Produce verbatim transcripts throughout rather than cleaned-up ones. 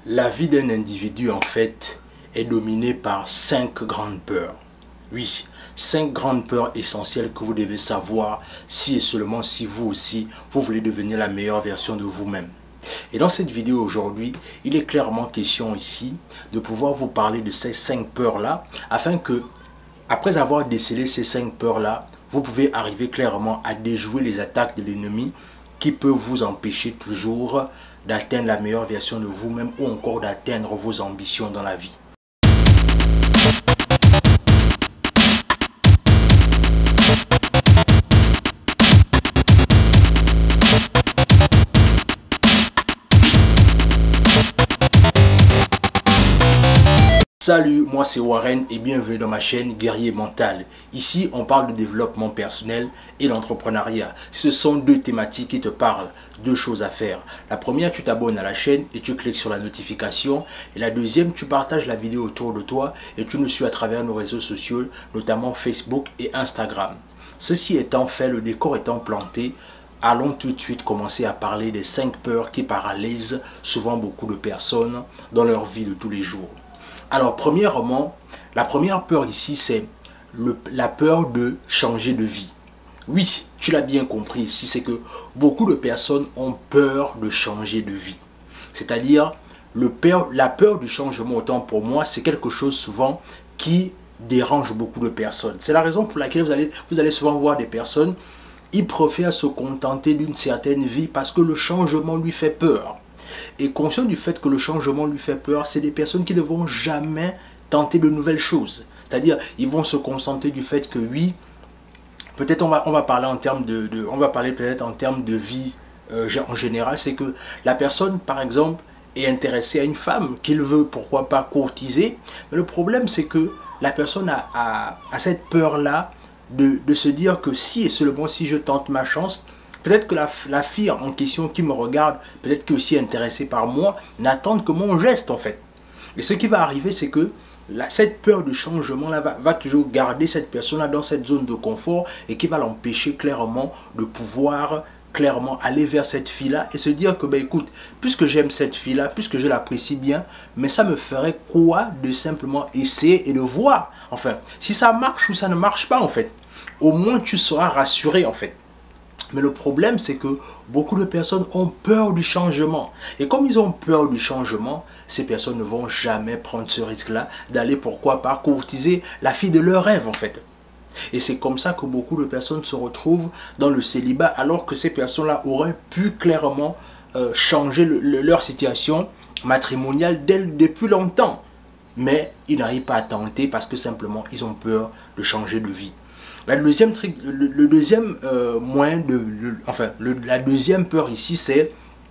La vie d'un individu, en fait, est dominée par cinq grandes peurs. Oui, cinq grandes peurs essentielles que vous devez savoir si et seulement si vous aussi, vous voulez devenir la meilleure version de vous-même. Et dans cette vidéo aujourd'hui, il est clairement question ici de pouvoir vous parler de ces cinq peurs-là, afin que, après avoir décelé ces cinq peurs-là, vous pouvez arriver clairement à déjouer les attaques de l'ennemi qui peut vous empêcher toujours d'atteindre la meilleure version de vous-même ou encore d'atteindre vos ambitions dans la vie. Salut, moi c'est Warren et bienvenue dans ma chaîne Guerrier Mental. Ici, on parle de développement personnel et d'entrepreneuriat. Ce sont deux thématiques qui te parlent, deux choses à faire. La première, tu t'abonnes à la chaîne et tu cliques sur la notification. Et la deuxième, tu partages la vidéo autour de toi et tu nous suis à travers nos réseaux sociaux, notamment Facebook et Instagram. Ceci étant fait, le décor étant planté, allons tout de suite commencer à parler des cinq peurs qui paralysent souvent beaucoup de personnes dans leur vie de tous les jours. Alors, premièrement, la première peur ici, c'est la peur de changer de vie. Oui, tu l'as bien compris ici, c'est que beaucoup de personnes ont peur de changer de vie. C'est-à-dire, le peur, la peur du changement, autant pour moi, c'est quelque chose souvent qui dérange beaucoup de personnes. C'est la raison pour laquelle vous allez, vous allez souvent voir des personnes, ils préfèrent se contenter d'une certaine vie parce que le changement lui fait peur. Et conscient du fait que le changement lui fait peur, c'est des personnes qui ne vont jamais tenter de nouvelles choses. C'est-à-dire, ils vont se concentrer du fait que oui, peut-être on va, on va parler en termes de, de on va parler peut-être en termes de vie euh, en général, c'est que la personne, par exemple, est intéressée à une femme qu'il veut, pourquoi pas, courtiser. Mais le problème, c'est que la personne a, a, a cette peur-là de, de se dire que si et seulement si je tente ma chance, peut-être que la, la fille en question qui me regarde, peut-être qu'elle est aussi intéressée par moi, n'attend que mon geste en fait. Et ce qui va arriver, c'est que la, cette peur de changement là, va, va toujours garder cette personne-là dans cette zone de confort et qui va l'empêcher clairement de pouvoir clairement aller vers cette fille-là et se dire que, ben écoute, puisque j'aime cette fille-là, puisque je l'apprécie bien, mais ça me ferait quoi de simplement essayer et de voir, enfin, si ça marche ou ça ne marche pas en fait. Au moins, tu seras rassuré en fait. Mais le problème, c'est que beaucoup de personnes ont peur du changement. Et comme ils ont peur du changement, ces personnes ne vont jamais prendre ce risque-là d'aller, pourquoi pas, courtiser la fille de leur rêve, en fait. Et c'est comme ça que beaucoup de personnes se retrouvent dans le célibat, alors que ces personnes-là auraient pu clairement euh, changer le, le, leur situation matrimoniale dès, depuis longtemps. Mais ils n'arrivent pas à tenter parce que simplement, ils ont peur de changer de vie. La deuxième, le, le deuxième euh, moyen de, le, enfin, le, la deuxième peur ici, c'est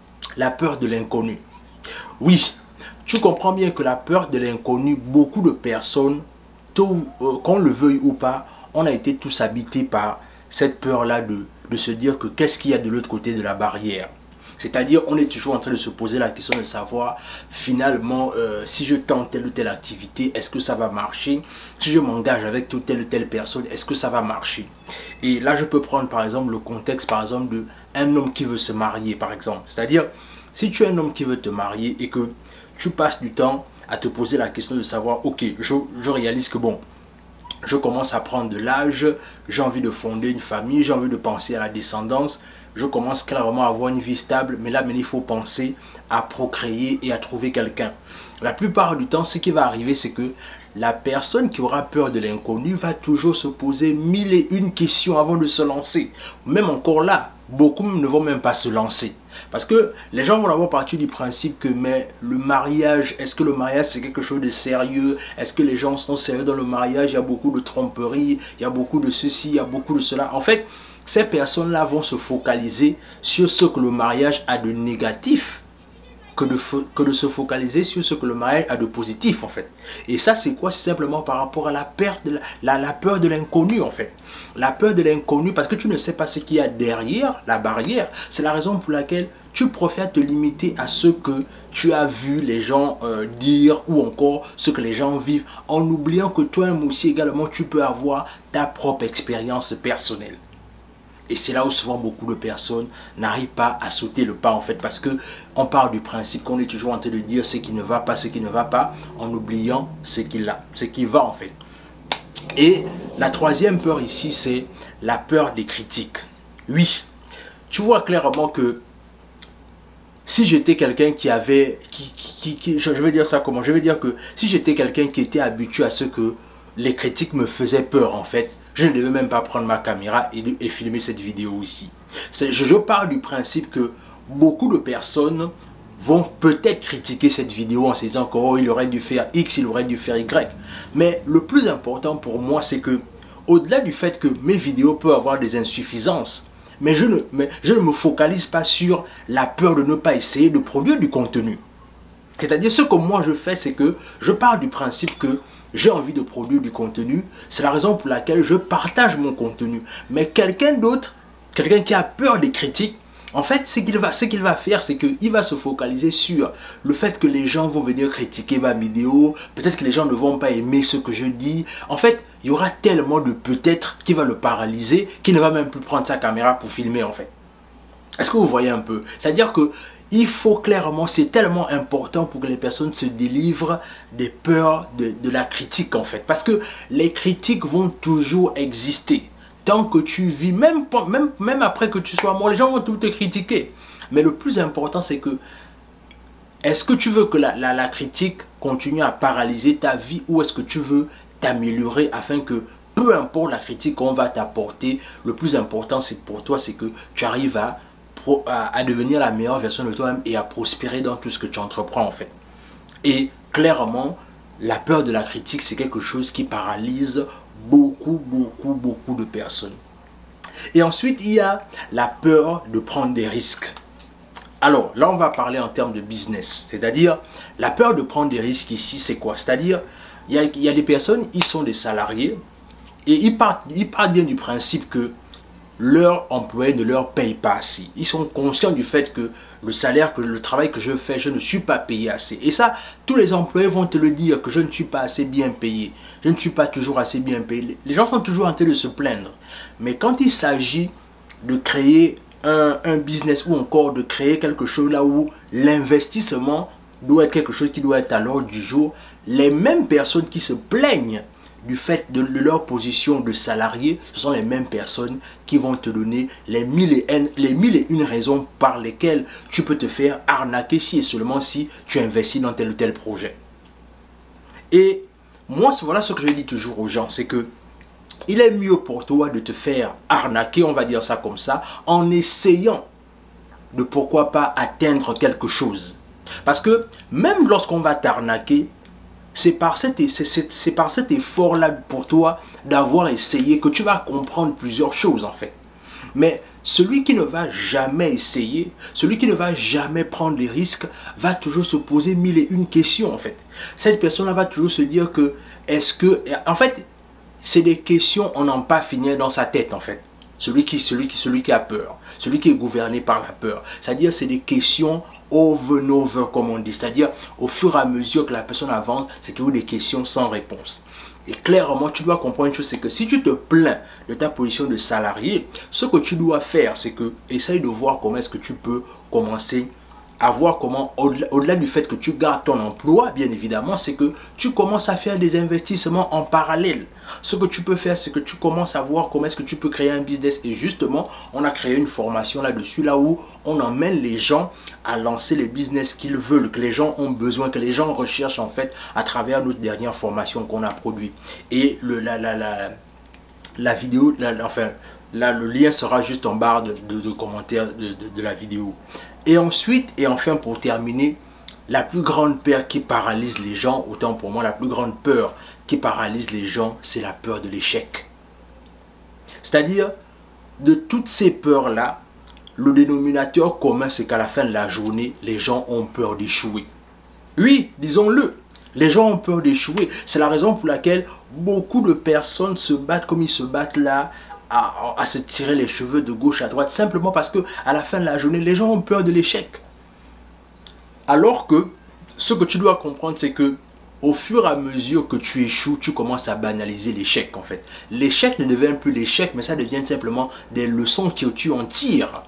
la peur de l'inconnu. Oui, tu comprends bien que la peur de l'inconnu, beaucoup de personnes, tôt, euh, qu'on le veuille ou pas, on a été tous habités par cette peur-là de, de se dire que qu'est-ce qu'il y a de l'autre côté de la barrière. C'est-à-dire, on est toujours en train de se poser la question de savoir, finalement, euh, si je tente telle ou telle activité, est-ce que ça va marcher? Si je m'engage avec toute telle ou telle personne, est-ce que ça va marcher? Et là, je peux prendre, par exemple, le contexte, par exemple, d'un homme qui veut se marier, par exemple. C'est-à-dire, si tu es un homme qui veut te marier et que tu passes du temps à te poser la question de savoir, ok, je, je réalise que, bon, je commence à prendre de l'âge, j'ai envie de fonder une famille, j'ai envie de penser à la descendance, je commence clairement à avoir une vie stable, mais là, mais il faut penser à procréer et à trouver quelqu'un. La plupart du temps, ce qui va arriver, c'est que la personne qui aura peur de l'inconnu va toujours se poser mille et une questions avant de se lancer. Même encore là, beaucoup ne vont même pas se lancer. Parce que les gens vont avoir parti du principe que mais le mariage, est-ce que le mariage c'est quelque chose de sérieux? Est-ce que les gens sont sérieux dans le mariage? Il y a beaucoup de tromperies, il y a beaucoup de ceci, il y a beaucoup de cela. En fait, ces personnes-là vont se focaliser sur ce que le mariage a de négatif que de, que de se focaliser sur ce que le mariage a de positif en fait. Et ça c'est quoi? C'est simplement par rapport à la perte de la, la, la peur de l'inconnu en fait. La peur de l'inconnu parce que tu ne sais pas ce qu'il y a derrière la barrière. C'est la raison pour laquelle tu préfères te limiter à ce que tu as vu les gens euh, dire ou encore ce que les gens vivent en oubliant que toi aussi également tu peux avoir ta propre expérience personnelle. Et c'est là où souvent beaucoup de personnes n'arrivent pas à sauter le pas en fait, parce que on part du principe qu'on est toujours en train de dire ce qui ne va pas, ce qui ne va pas, en oubliant ce qui, a, ce qui va en fait. Et la troisième peur ici, c'est la peur des critiques. Oui, tu vois clairement que si j'étais quelqu'un qui avait, qui, qui, qui, je vais dire ça comment, je vais dire que si j'étais quelqu'un qui était habitué à ce que les critiques me faisaient peur en fait, je ne devais même pas prendre ma caméra et, de, et filmer cette vidéo ici. Je, je parle du principe que beaucoup de personnes vont peut-être critiquer cette vidéo en se disant que oh, il aurait dû faire X, il aurait dû faire Y. Mais le plus important pour moi, c'est que au-delà du fait que mes vidéos peuvent avoir des insuffisances, mais je, ne, mais je ne me focalise pas sur la peur de ne pas essayer de produire du contenu. C'est-à-dire ce que moi je fais, c'est que je pars du principe que j'ai envie de produire du contenu. C'est la raison pour laquelle je partage mon contenu. Mais quelqu'un d'autre, quelqu'un qui a peur des critiques, en fait, ce qu'il va, ce qu'il va faire, c'est qu'il va se focaliser sur le fait que les gens vont venir critiquer ma vidéo. Peut-être que les gens ne vont pas aimer ce que je dis. En fait, il y aura tellement de peut-être qui va le paralyser qu'il ne va même plus prendre sa caméra pour filmer en fait. Est-ce que vous voyez un peu? C'est-à-dire que il faut clairement, c'est tellement important pour que les personnes se délivrent des peurs de, de la critique en fait. Parce que les critiques vont toujours exister. Tant que tu vis, même, même, même après que tu sois mort, les gens vont tout te critiquer. Mais le plus important, c'est que est-ce que tu veux que la, la, la critique continue à paralyser ta vie ou est-ce que tu veux t'améliorer afin que peu importe la critique qu'on va t'apporter, le plus important c'est pour toi, c'est que tu arrives à, à, à devenir la meilleure version de toi-même et à prospérer dans tout ce que tu entreprends en fait. Et clairement, la peur de la critique, c'est quelque chose qui paralyse beaucoup, beaucoup, beaucoup de personnes. Et ensuite, il y a la peur de prendre des risques. Alors, là, on va parler en termes de business. C'est-à-dire, la peur de prendre des risques ici, c'est quoi? C'est-à-dire, il y a, il y a des personnes, ils sont des salariés et ils partent, ils partent bien du principe que leur employé ne leur paye pas assez. Ils sont conscients du fait que le salaire, que le travail que je fais, je ne suis pas payé assez. Et ça, tous les employés vont te le dire, que je ne suis pas assez bien payé. Je ne suis pas toujours assez bien payé. Les gens sont toujours en train de se plaindre. Mais quand il s'agit de créer un, un business ou encore de créer quelque chose là où l'investissement doit être quelque chose qui doit être à l'ordre du jour, les mêmes personnes qui se plaignent du fait de leur position de salarié, ce sont les mêmes personnes qui vont te donner les mille et une, les mille et une raisons par lesquelles tu peux te faire arnaquer si et seulement si tu investis dans tel ou tel projet. Et moi, voilà ce que je dis toujours aux gens, c'est que il est mieux pour toi de te faire arnaquer, on va dire ça comme ça, en essayant de pourquoi pas atteindre quelque chose. Parce que même lorsqu'on va t'arnaquer, c'est par cet, c'est par cet effort-là pour toi d'avoir essayé que tu vas comprendre plusieurs choses en fait. Mais celui qui ne va jamais essayer, celui qui ne va jamais prendre des risques, va toujours se poser mille et une questions en fait. Cette personne-là va toujours se dire que, est-ce que, en fait, c'est des questions, on n'en pas finir dans sa tête en fait. Celui qui, celui, qui, celui qui a peur, celui qui est gouverné par la peur. C'est-à-dire c'est des questions over and over comme on dit. C'est-à-dire au fur et à mesure que la personne avance, c'est toujours des questions sans réponse. Et clairement, tu dois comprendre une chose, c'est que si tu te plains de ta position de salarié, ce que tu dois faire, c'est que essaye de voir comment est-ce que tu peux commencer à voir comment, au-delà au-delà du fait que tu gardes ton emploi, bien évidemment, c'est que tu commences à faire des investissements en parallèle. Ce que tu peux faire, c'est que tu commences à voir comment est-ce que tu peux créer un business. Et justement, on a créé une formation là-dessus, là où on emmène les gens à lancer les business qu'ils veulent, que les gens ont besoin, que les gens recherchent en fait à travers notre dernière formation qu'on a produite. Et le, la, la, la, la vidéo, la, enfin, là, le lien sera juste en barre de, de, de commentaires de, de, de la vidéo. Et ensuite, et enfin pour terminer, la plus grande peur qui paralyse les gens, autant pour moi, la plus grande peur qui paralyse les gens, c'est la peur de l'échec. C'est-à-dire, de toutes ces peurs-là, le dénominateur commun, c'est qu'à la fin de la journée, les gens ont peur d'échouer. Oui, disons-le, les gens ont peur d'échouer. C'est la raison pour laquelle beaucoup de personnes se battent comme ils se battent là, À, à se tirer les cheveux de gauche à droite, simplement parce que à la fin de la journée, les gens ont peur de l'échec. Alors que ce que tu dois comprendre, c'est que au fur et à mesure que tu échoues, tu commences à banaliser l'échec en fait. L'échec ne devient plus l'échec, mais ça devient simplement des leçons que tu en tires.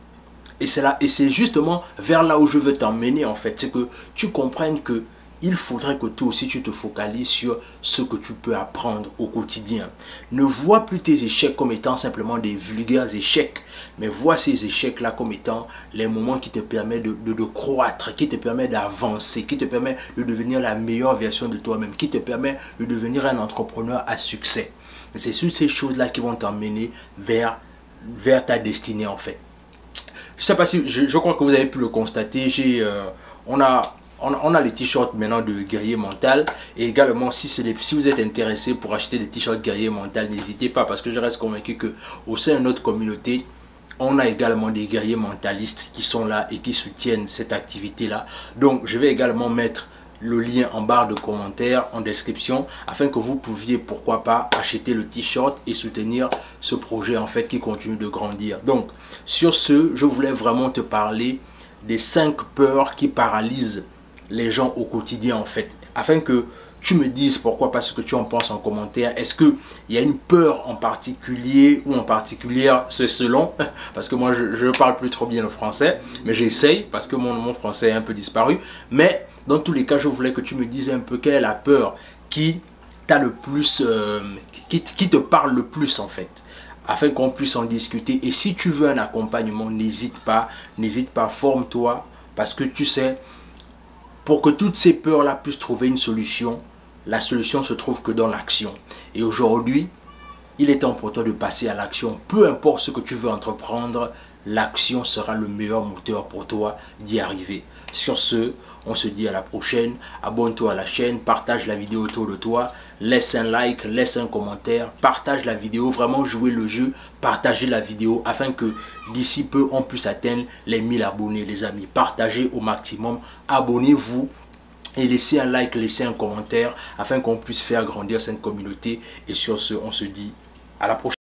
Et c'est là, et c'est justement vers là où je veux t'emmener en fait. C'est que tu comprennes que il faudrait que toi aussi tu te focalises sur ce que tu peux apprendre au quotidien. Ne vois plus tes échecs comme étant simplement des vulgaires échecs, mais vois ces échecs-là comme étant les moments qui te permettent de, de, de croître, qui te permettent d'avancer, qui te permettent de devenir la meilleure version de toi-même, qui te permet de devenir un entrepreneur à succès. C'est sur ces choses-là qui vont t'emmener vers, vers ta destinée en fait. Je ne sais pas si, je, je crois que vous avez pu le constater, j'ai, euh, on a... On a les t-shirts maintenant de Guerrier Mental. Et également, si, les, si vous êtes intéressé pour acheter des t-shirts Guerrier Mental, n'hésitez pas. Parce que je reste convaincu qu'au sein de notre communauté, on a également des guerriers mentalistes qui sont là et qui soutiennent cette activité-là. Donc, je vais également mettre le lien en barre de commentaires, en description, afin que vous pouviez, pourquoi pas, acheter le t-shirt et soutenir ce projet en fait qui continue de grandir. Donc, sur ce, je voulais vraiment te parler des cinq peurs qui paralysent les gens au quotidien en fait, afin que tu me dises pourquoi pas ce que tu en penses en commentaire. Est-ce qu'il y a une peur en particulier ou en particulière, c'est selon, parce que moi je ne parle plus trop bien le français, mais j'essaye parce que mon, mon français est un peu disparu. Mais dans tous les cas, je voulais que tu me dises un peu quelle est la peur qui t'a le plus, euh, qui, qui te parle le plus en fait, afin qu'on puisse en discuter. Et si tu veux un accompagnement, n'hésite pas, n'hésite pas, forme-toi, parce que tu sais, pour que toutes ces peurs-là puissent trouver une solution, la solution se trouve que dans l'action. Et aujourd'hui, il est temps pour toi de passer à l'action. Peu importe ce que tu veux entreprendre, l'action sera le meilleur moteur pour toi d'y arriver. Sur ce, on se dit à la prochaine. Abonne-toi à la chaîne, partage la vidéo autour de toi, laisse un like, laisse un commentaire, partage la vidéo, vraiment jouer le jeu, partagez la vidéo afin que d'ici peu on puisse atteindre les mille abonnés les amis. Partagez au maximum, abonnez-vous et laissez un like, laissez un commentaire afin qu'on puisse faire grandir cette communauté. Et sur ce, on se dit à la prochaine.